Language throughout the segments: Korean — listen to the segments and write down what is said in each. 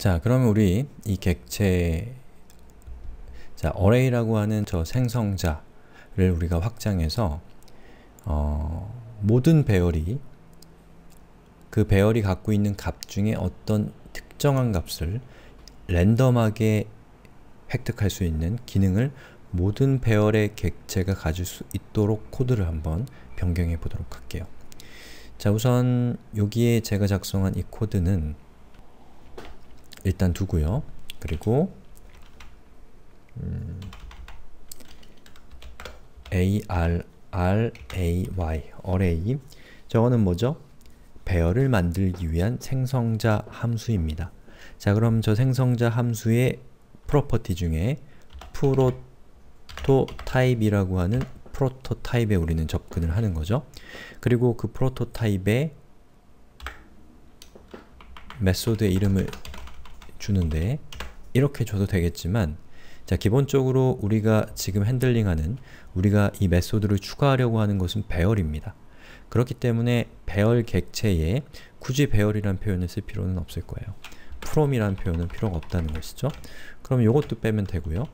자, 그러면 우리 이 객체 array라고 하는 저 생성자를 우리가 확장해서 모든 배열이 그 배열이 갖고 있는 값 중에 어떤 특정한 값을 랜덤하게 획득할 수 있는 기능을 모든 배열의 객체가 가질 수 있도록 코드를 한번 변경해 보도록 할게요. 자, 우선 여기에 제가 작성한 이 코드는 일단 두고요. 그리고 array 저거는 뭐죠? 배열을 만들기 위한 생성자 함수입니다. 자, 그럼 저 생성자 함수의 프로퍼티 중에 prototype이라고 하는 프로토타입에 우리는 접근을 하는 거죠. 그리고 그 프로토타입에 메소드의 이름을 주는데 이렇게 줘도 되겠지만, 자, 기본적으로 우리가 지금 핸들링하는, 우리가 이 메소드를 추가하려고 하는 것은 배열입니다. 그렇기 때문에 배열 객체에 굳이 배열이라는 표현을 쓸 필요는 없을 거예요. from이라는 표현은 필요가 없다는 것이죠. 그럼 이것도 빼면 되고요.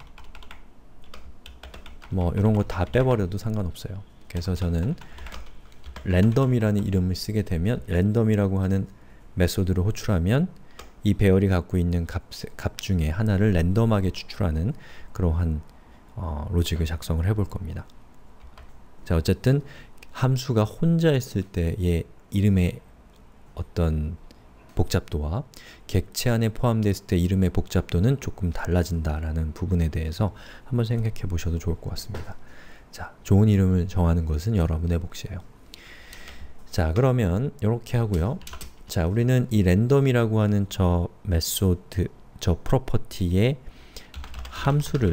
뭐 이런 거 다 빼버려도 상관없어요. 그래서 저는 random이라는 이름을 쓰게 되면, random이라고 하는 메소드를 호출하면 이 배열이 갖고 있는 값 중에 하나를 랜덤하게 추출하는 그러한 로직을 작성을 해볼 겁니다. 자, 어쨌든 함수가 혼자 있을 때의 이름의 어떤 복잡도와 객체 안에 포함됐을 때 이름의 복잡도는 조금 달라진다라는 부분에 대해서 한번 생각해 보셔도 좋을 것 같습니다. 자, 좋은 이름을 정하는 것은 여러분의 몫이에요. 자, 그러면 이렇게 하고요. 자, 우리는 이 랜덤이라고 하는 저 메소드, 저 프로퍼티의 함수를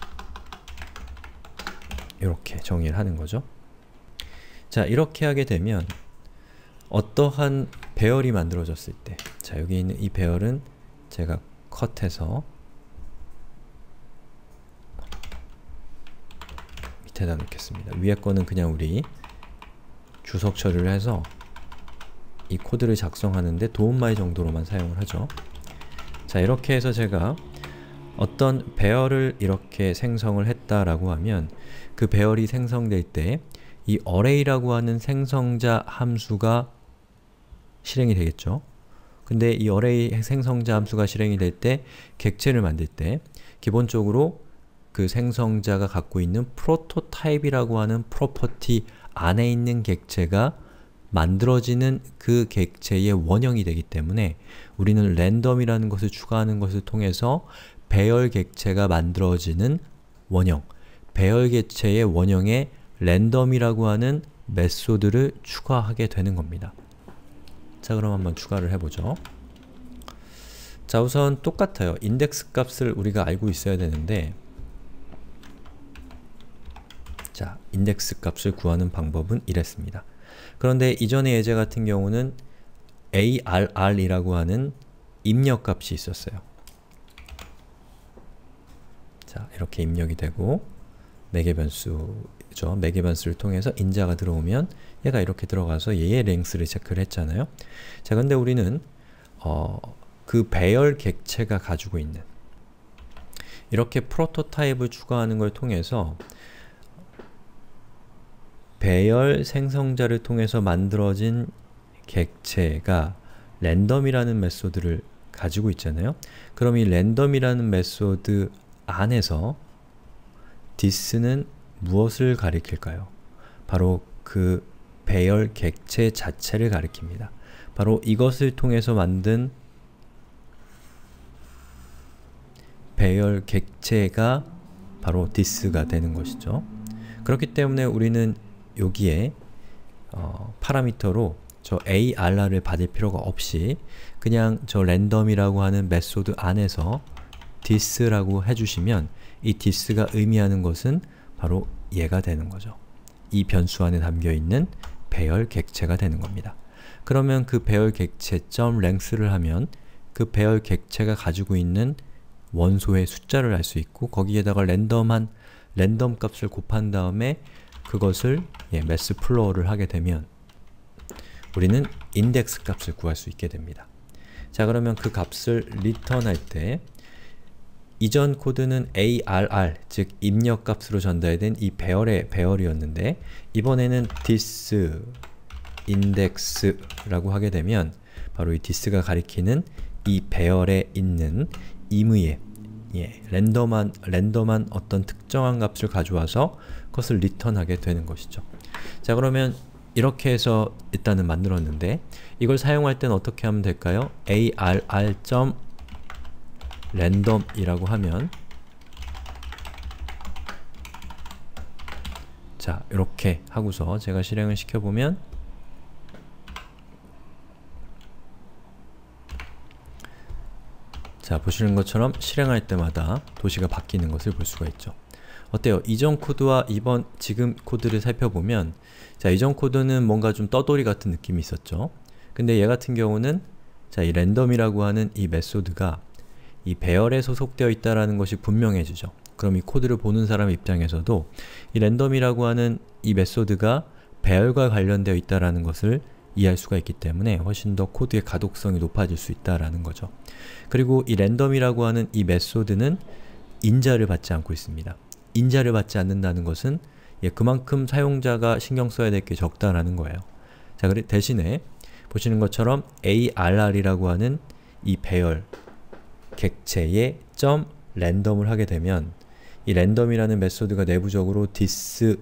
이렇게 정의를 하는 거죠. 자, 이렇게 하게 되면 어떠한 배열이 만들어졌을 때, 자, 여기 있는 이 배열은 제가 컷해서 밑에다 놓겠습니다. 위에 거는 그냥 우리 주석 처리를 해서 이 코드를 작성하는데 도움말 정도로만 사용을 하죠. 자, 이렇게 해서 제가 어떤 배열을 이렇게 생성을 했다라고 하면 그 배열이 생성될 때 이 array라고 하는 생성자 함수가 실행이 되겠죠. 근데 이 array 생성자 함수가 실행이 될 때 객체를 만들 때 기본적으로 그 생성자가 갖고 있는 prototype이라고 하는 프로퍼티 안에 있는 객체가 만들어지는 그 객체의 원형이 되기 때문에 우리는 random이라는 것을 추가하는 것을 통해서 배열 객체가 만들어지는 원형, 배열 객체의 원형에 random이라고 하는 메소드를 추가하게 되는 겁니다. 자, 그럼 한번 추가를 해보죠. 자, 우선 똑같아요. 인덱스 값을 우리가 알고 있어야 되는데, 자, 인덱스 값을 구하는 방법은 이랬습니다. 그런데 이전의 예제 같은 경우는 arr이라고 하는 입력 값이 있었어요. 자, 이렇게 입력이 되고 매개 변수죠. 매개 변수를 통해서 인자가 들어오면 얘가 이렇게 들어가서 얘의 랭스를 체크를 했잖아요. 자, 근데 우리는 그 배열 객체가 가지고 있는 이렇게 프로토타입을 추가하는 걸 통해서 배열 생성자를 통해서 만들어진 객체가 랜덤이라는 메소드를 가지고 있잖아요. 그럼 이 랜덤이라는 메소드 안에서 this는 무엇을 가리킬까요? 바로 그 배열 객체 자체를 가리킵니다. 바로 이것을 통해서 만든 배열 객체가 바로 this가 되는 것이죠. 그렇기 때문에 우리는 여기에 파라미터로 저 arr를 받을 필요가 없이 그냥 저 random이라고 하는 메소드 안에서 this라고 해주시면 이 this가 의미하는 것은 바로 얘가 되는 거죠. 이 변수 안에 담겨있는 배열 객체가 되는 겁니다. 그러면 그 배열 객체 .length를 하면 그 배열 객체가 가지고 있는 원소의 숫자를 알 수 있고 거기에다가 랜덤 값을 곱한 다음에 그것을 mass floor를 하게 되면 우리는 인덱스 값을 구할 수 있게 됩니다. 자, 그러면 그 값을 리턴할 때 이전 코드는 ARR, 즉 입력값으로 전달된 이 배열이었는데 이번에는 this index라고 하게 되면 바로 이 this가 가리키는 이 배열에 있는 임의의 랜덤한 어떤 특정한 값을 가져와서 그것을 리턴하게 되는 것이죠. 자, 그러면 이렇게 해서 일단은 만들었는데 이걸 사용할 때는 어떻게 하면 될까요? arr.random이라고 하면 자, 이렇게 하고서 제가 실행을 시켜보면 자, 보시는 것처럼 실행할 때마다 도시가 바뀌는 것을 볼 수가 있죠. 어때요? 이전 코드와 지금 코드를 살펴보면 자, 이전 코드는 뭔가 좀 떠돌이 같은 느낌이 있었죠. 근데 얘 같은 경우는 자, 이 랜덤이라고 하는 이 메소드가 이 배열에 소속되어 있다라는 것이 분명해지죠. 그럼 이 코드를 보는 사람 입장에서도 이 랜덤이라고 하는 이 메소드가 배열과 관련되어 있다라는 것을 이해할 수가 있기 때문에 훨씬 더 코드의 가독성이 높아질 수 있다라는 거죠. 그리고 이 랜덤이라고 하는 이 메소드는 인자를 받지 않고 있습니다. 인자를 받지 않는다는 것은 그만큼 사용자가 신경 써야 될 게 적다라는 거예요. 자, 대신에 보시는 것처럼 arr이라고 하는 이 배열 객체의 .random을 하게 되면 이 랜덤이라는 메소드가 내부적으로 this에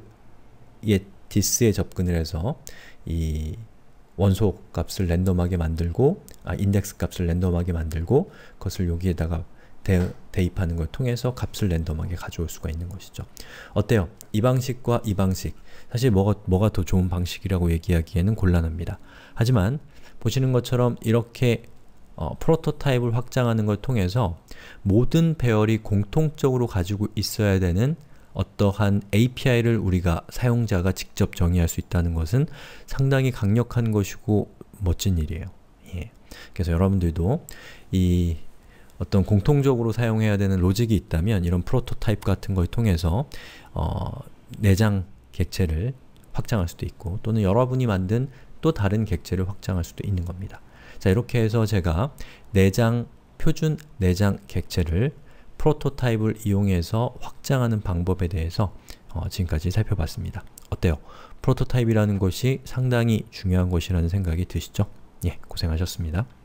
접근을 해서 이 원소 값을 랜덤하게 만들고 인덱스 값을 랜덤하게 만들고 그것을 여기에다가 대입하는 걸 통해서 값을 랜덤하게 가져올 수가 있는 것이죠. 어때요? 이 방식과 이 방식 사실 뭐가 더 좋은 방식이라고 얘기하기에는 곤란합니다. 하지만 보시는 것처럼 이렇게 프로토타입을 확장하는 걸 통해서 모든 배열이 공통적으로 가지고 있어야 되는 어떠한 API를 우리가 사용자가 직접 정의할 수 있다는 것은 상당히 강력한 것이고 멋진 일이에요. 그래서 여러분들도 이 어떤 공통적으로 사용해야 되는 로직이 있다면 이런 프로토타입 같은 걸 통해서 내장 객체를 확장할 수도 있고 또는 여러분이 만든 또 다른 객체를 확장할 수도 있는 겁니다. 자, 이렇게 해서 제가 표준 내장 객체를 프로토타입을 이용해서 확장하는 방법에 대해서 지금까지 살펴봤습니다. 어때요? 프로토타입이라는 것이 상당히 중요한 것이라는 생각이 드시죠? 예, 고생하셨습니다.